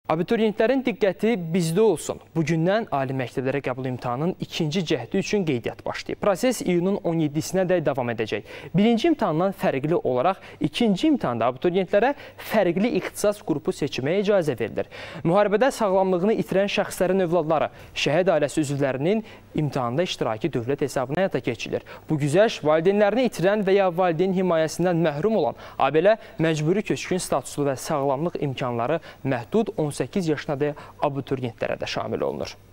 Abituriyentlərin diqqəti bizdə olsun. Bugündən ali məktəblərə qəbul imtahanının ikinci cəhdi üçün qeydiyyat başlayıb. Proses iyunun 17-sinə də davam edəcək. Birinci imtahandan fərqli olaraq ikinci imtahanda abituriyentlərə fərqli ixtisas qrupu seçməyə icazə verilir. Müharibədə sağlamlığını itirən şəxslərin övladları, şəhid ailəsi üzvlərinin imtahanda iştiraki dövlət hesabına həyata keçirilir. Bu güzəşt valideynlərini itirən və ya valideyn himayəsindən məhrum olan, habelə məcburi köçkün statuslu və sağlamlıq imkanları məhdud 18 yaşına da abituriyentlərə də şamil olunur.